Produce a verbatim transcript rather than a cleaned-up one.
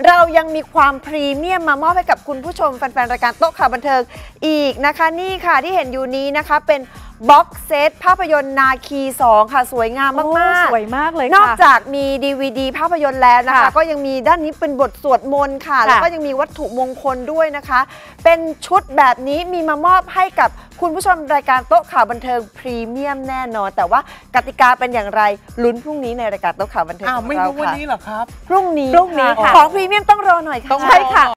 เรายังมีความพรีเมียมมามอบให้กับคุณผู้ชมแฟนๆรายการโต๊ะข่าวบันเทิงอีกนะคะนี่ค่ะที่เห็นอยู่นี้นะคะเป็นบ็อกเซตภาพยนตร์นาคีสองค่ะสวยงามมากๆสวยมากเลยนอกจากมี ดี วี ดี ภาพยนตร์แล้วนะคะก็ยังมีด้านนี้เป็นบทสวดมนต์ค่ะแล้วก็ยังมีวัตถุมงคลด้วยนะคะเป็นชุดแบบนี้มีมามอบให้กับคุณผู้ชมรายการโต๊ะข่าวบันเทิงพรีเมียมแน่นอนแต่ว่ากติกาเป็นอย่างไรลุ้นพรุ่งนี้ในรายการโต๊ะข่าวบันเทิงของเราค่ะไม่รู้วันนี้เหรอครับพรุ่งนี้พรุ่งนี้ค่ะของพรีเมียมต้องรอหน่อยค่ะใช่ค่ะ